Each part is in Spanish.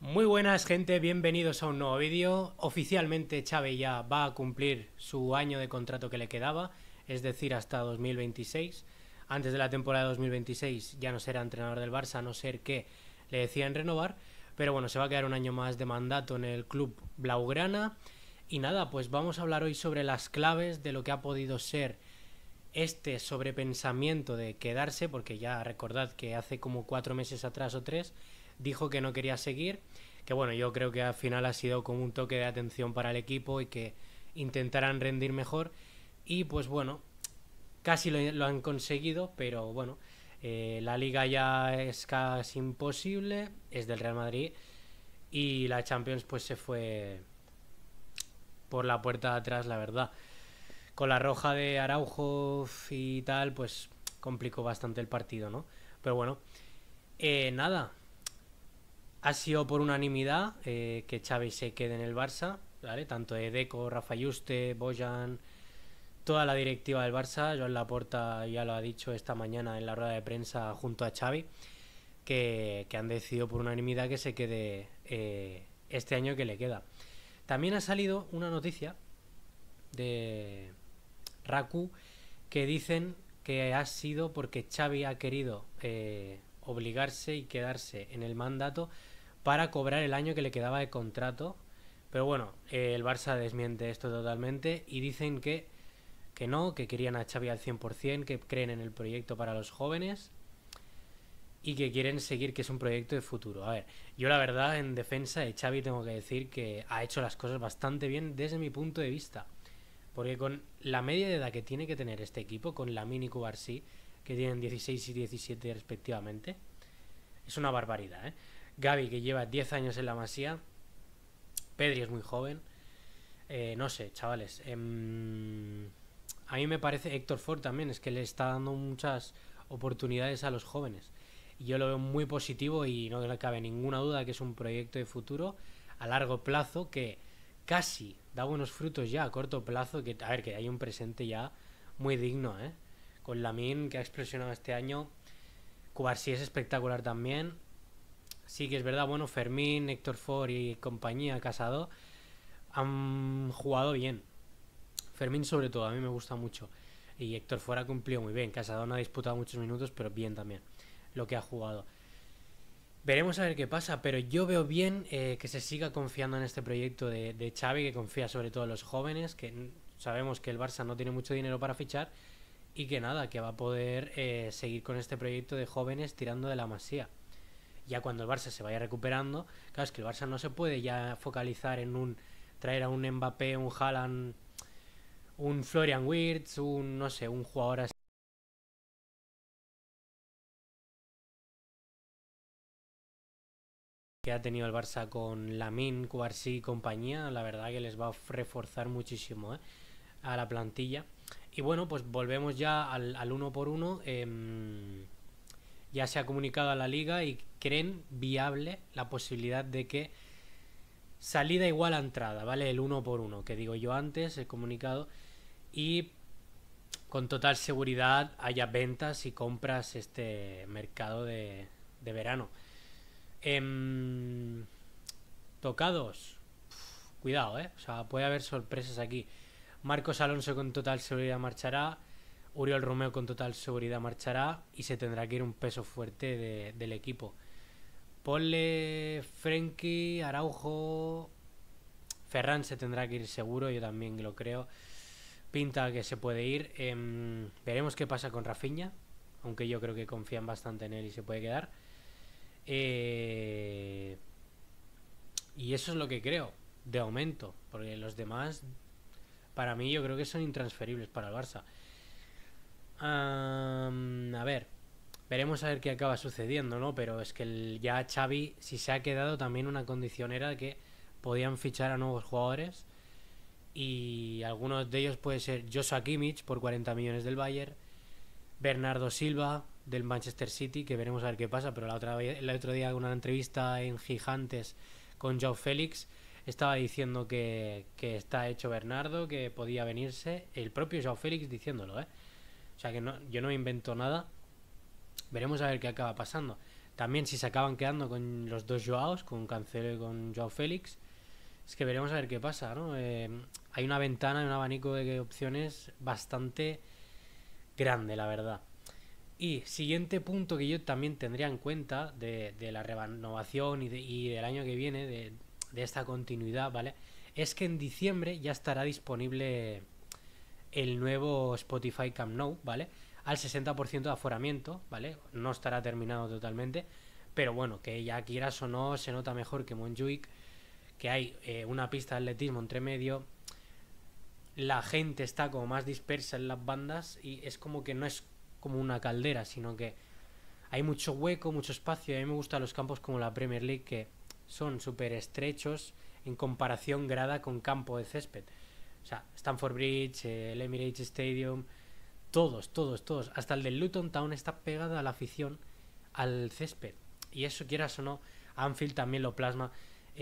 Muy buenas gente, bienvenidos a un nuevo vídeo. Oficialmente Xavi ya va a cumplir su año de contrato que le quedaba, es decir, hasta 2026. Antes de la temporada de 2026 ya no será entrenador del Barça, a no ser que le decían renovar. Pero bueno, se va a quedar un año más de mandato en el club blaugrana. Y nada, pues vamos a hablar hoy sobre las claves de lo que ha podido ser este sobrepensamiento de quedarse, porque ya recordad que hace como 4 meses atrás o 3 dijo que no quería seguir, que bueno, yo creo que al final ha sido como un toque de atención para el equipo y que intentaran rendir mejor y pues bueno, casi lo han conseguido, pero bueno, la liga ya es casi imposible, es del Real Madrid y la Champions pues se fue por la puerta de atrás, la verdad. Con la roja de Araujo y tal, pues complicó bastante el partido, ¿no? Pero bueno, nada, ha sido por unanimidad que Xavi se quede en el Barça, ¿vale? Tanto Deco, Rafa Yuste, Bojan, toda la directiva del Barça, Joan Laporta ya lo ha dicho esta mañana en la rueda de prensa junto a Xavi, que han decidido por unanimidad que se quede este año que le queda. También ha salido una noticia de Raku que dicen que ha sido porque Xavi ha querido obligarse y quedarse en el mandato para cobrar el año que le quedaba de contrato. Pero bueno, el Barça desmiente esto totalmente y dicen que no, que querían a Xavi al 100%, que creen en el proyecto para los jóvenes y que quieren seguir, que es un proyecto de futuro. A ver, yo la verdad en defensa de Xavi tengo que decir que ha hecho las cosas bastante bien desde mi punto de vista. Porque con la media de edad que tiene que tener este equipo, con Lamine y Cubarsí, que tienen 16 y 17 respectivamente, es una barbaridad, ¿eh? Gavi, que lleva 10 años en la Masía, Pedri es muy joven, no sé, chavales. A mí me parece Héctor Ford también, es que le está dando muchas oportunidades a los jóvenes. Y yo lo veo muy positivo y no le cabe ninguna duda que es un proyecto de futuro a largo plazo que casi da buenos frutos ya a corto plazo, que a ver, que hay un presente ya muy digno, ¿eh? Con Lamine, que ha explosionado este año, Cubarsí es espectacular también. Sí que es verdad, bueno, Fermín, Héctor Ford y compañía, Casado, han jugado bien. Fermín sobre todo, a mí me gusta mucho. Y Héctor Ford ha cumplido muy bien. Casado no ha disputado muchos minutos, pero bien también lo que ha jugado. Veremos a ver qué pasa, pero yo veo bien que se siga confiando en este proyecto de Xavi, que confía sobre todo en los jóvenes, que sabemos que el Barça no tiene mucho dinero para fichar y que nada, que va a poder seguir con este proyecto de jóvenes tirando de la Masía. Ya cuando el Barça se vaya recuperando, claro, es que el Barça no se puede ya focalizar en traer a un Mbappé, un Haaland, un Florian Wirtz, un no sé, un jugador así que ha tenido el Barça con Lamine, Cubarsí y compañía, la verdad que les va a reforzar muchísimo a la plantilla. Y bueno, pues volvemos ya al uno por uno. Ya se ha comunicado a la liga y creen viable la posibilidad de que salida igual a entrada, ¿vale? El uno por uno, que digo yo antes, he comunicado, y con total seguridad haya ventas y compras este mercado de verano. Em, Tocados, cuidado, o sea, puede haber sorpresas aquí. Marcos Alonso con total seguridad marchará, Uriol Romeo con total seguridad marchará y se tendrá que ir un peso fuerte del equipo. Ponle Frenkie, Araujo, Ferran se tendrá que ir seguro, yo también lo creo. Pinta que se puede ir. Veremos qué pasa con Rafinha, aunque yo creo que confían bastante en él y se puede quedar. Y eso es lo que creo, de aumento, porque los demás, para mí, yo creo que son intransferibles para el Barça. A ver, veremos a ver qué acaba sucediendo, ¿no? Pero es que ya Xavi, si se ha quedado, también una condición era que podían fichar a nuevos jugadores y algunos de ellos puede ser Joshua Kimmich por 40 millones del Bayern, Bernardo Silva del Manchester City, que veremos a ver qué pasa, pero el otro día en una entrevista en Gigantes con Joao Félix estaba diciendo que está hecho Bernardo, que podía venirse, el propio Joao Félix diciéndolo, O sea que no, yo no invento nada. Veremos a ver qué acaba pasando. También si se acaban quedando con los dos Joaos, con Cancelo y con Joao Félix, es que veremos a ver qué pasa, ¿no? Hay una ventana, un abanico de opciones bastante grande, la verdad. Y siguiente punto que yo también tendría en cuenta de la renovación y del año que viene, de esta continuidad, ¿vale? Es que en diciembre ya estará disponible el nuevo Spotify Camp Nou, ¿vale? Al 60% de aforamiento, ¿vale? No estará terminado totalmente, pero bueno, que ya quieras o no, se nota mejor que Montjuic, que hay una pista de atletismo entre medio, la gente está como más dispersa en las bandas y es como que no es como una caldera, sino que hay mucho hueco, mucho espacio. Y a mí me gustan los campos como la Premier League, que son súper estrechos en comparación grada con campo de césped. O sea, Stamford Bridge, el Emirates Stadium, todos. Hasta el del Luton Town está pegado a la afición, al césped. Y eso, quieras o no, Anfield también lo plasma.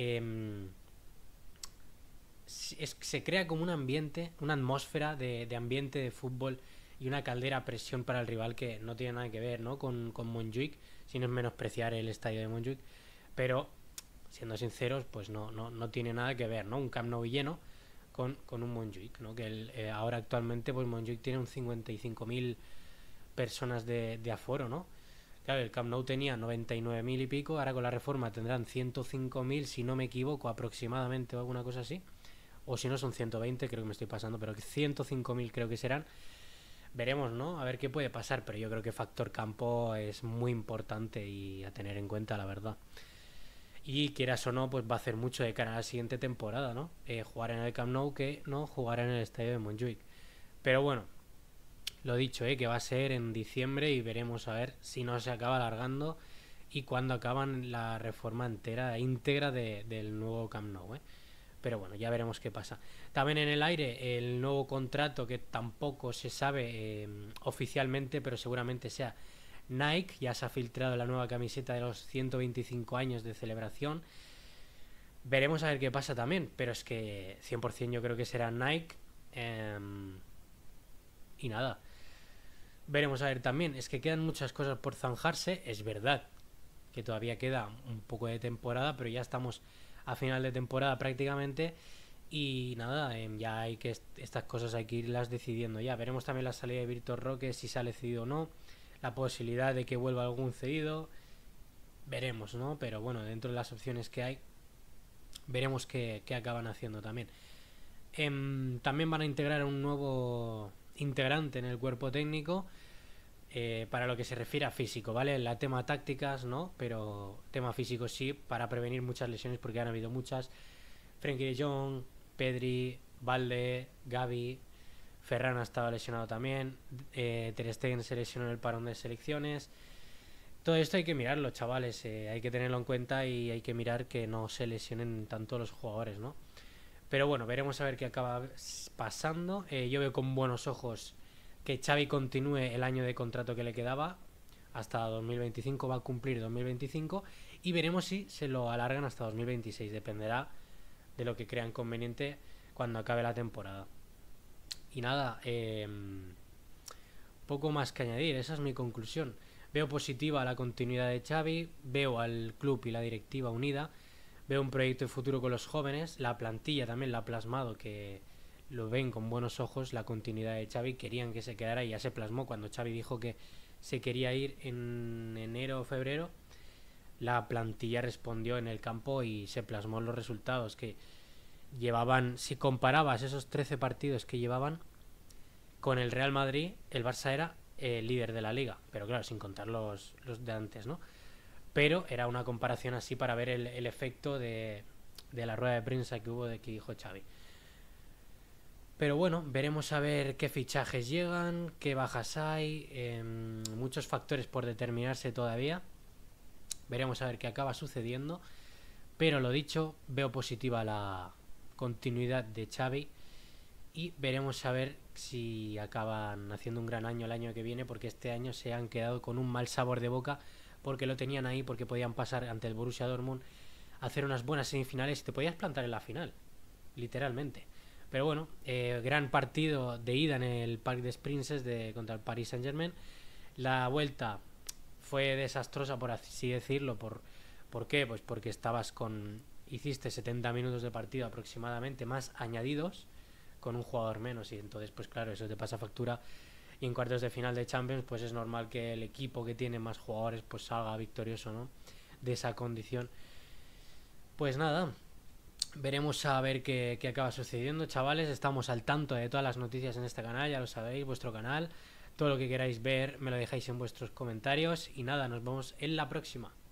Se crea como un ambiente, una atmósfera de ambiente de fútbol y una caldera a presión para el rival que no tiene nada que ver, ¿no? con Montjuic, sin es menospreciar el estadio de Montjuic, pero siendo sinceros, pues no tiene nada que ver, ¿no? Un Camp Nou lleno con un Montjuic, ¿no? Que ahora actualmente pues Montjuic tiene un 55.000 personas de aforo, ¿no? Claro, el Camp Nou tenía 99.000 y pico, ahora con la reforma tendrán 105.000, si no me equivoco, aproximadamente, o alguna cosa así. O si no son 120, creo que me estoy pasando, pero 105.000 creo que serán. Veremos, ¿no? A ver qué puede pasar, pero yo creo que factor campo es muy importante y a tener en cuenta, la verdad. Y quieras o no, pues va a hacer mucho de cara a la siguiente temporada, ¿no? Jugar en el Camp Nou que no jugar en el estadio de Montjuic. Pero bueno, lo dicho, que va a ser en diciembre y veremos a ver si no se acaba alargando y cuando acaban la reforma íntegra del nuevo Camp Nou, Pero bueno, ya veremos qué pasa. También en el aire, el nuevo contrato que tampoco se sabe oficialmente, pero seguramente sea Nike. Ya se ha filtrado la nueva camiseta de los 125 años de celebración. Veremos a ver qué pasa también, pero es que 100% yo creo que será Nike. Y nada, veremos a ver también. Es que quedan muchas cosas por zanjarse. Es verdad que todavía queda un poco de temporada, pero ya estamos a final de temporada prácticamente. Y nada, ya hay que estas cosas hay que irlas decidiendo ya. Veremos también la salida de Víctor Roque, si sale cedido o no, la posibilidad de que vuelva algún cedido, veremos, ¿no? Pero bueno, dentro de las opciones que hay, veremos qué acaban haciendo también. También van a integrar un nuevo integrante en el cuerpo técnico, para lo que se refiere a físico, ¿vale? La tema tácticas, ¿no? Pero tema físico sí, para prevenir muchas lesiones, porque han habido muchas. Frenkie de Jong, Pedri, Valde, Gavi, Ferran ha estado lesionado también, Ter Stegen se lesionó en el parón de selecciones. Todo esto hay que mirarlo, chavales, hay que tenerlo en cuenta y hay que mirar que no se lesionen tanto los jugadores, ¿no? Pero bueno, veremos a ver qué acaba pasando. Yo veo con buenos ojos que Xavi continúe el año de contrato que le quedaba hasta 2025, va a cumplir 2025 y veremos si se lo alargan hasta 2026, dependerá de lo que crean conveniente cuando acabe la temporada. Y nada, poco más que añadir, esa es mi conclusión. Veo positiva la continuidad de Xavi, veo al club y la directiva unida, veo un proyecto de futuro con los jóvenes, la plantilla también la ha plasmado, que lo ven con buenos ojos, la continuidad de Xavi, querían que se quedara y ya se plasmó cuando Xavi dijo que se quería ir en enero o febrero. La plantilla respondió en el campo y se plasmó en los resultados que llevaban. Si comparabas esos 13 partidos que llevaban con el Real Madrid, el Barça era el líder de la liga, pero claro, sin contar los de antes, ¿no? Pero era una comparación así para ver el efecto de la rueda de prensa que hubo de que dijo Xavi. Pero bueno, veremos a ver qué fichajes llegan, qué bajas hay, muchos factores por determinarse todavía. Veremos a ver qué acaba sucediendo. Pero lo dicho, veo positiva la continuidad de Xavi y veremos a ver si acaban haciendo un gran año el año que viene, porque este año se han quedado con un mal sabor de boca porque lo tenían ahí, porque podían pasar ante el Borussia Dortmund, hacer unas buenas semifinales y te podías plantar en la final, literalmente. Pero bueno, gran partido de ida en el Parc des Princes contra el Paris Saint-Germain. La vuelta fue desastrosa, por así decirlo. ¿Por qué? Pues porque hiciste 70 minutos de partido aproximadamente, más añadidos, con un jugador menos, y entonces pues claro, eso te pasa factura, y en cuartos de final de Champions pues es normal que el equipo que tiene más jugadores pues salga victorioso, ¿no?, de esa condición. Pues nada, veremos a ver qué acaba sucediendo, chavales. Estamos al tanto de todas las noticias en este canal, ya lo sabéis, vuestro canal. Todo lo que queráis ver me lo dejáis en vuestros comentarios. Y nada, nos vemos en la próxima.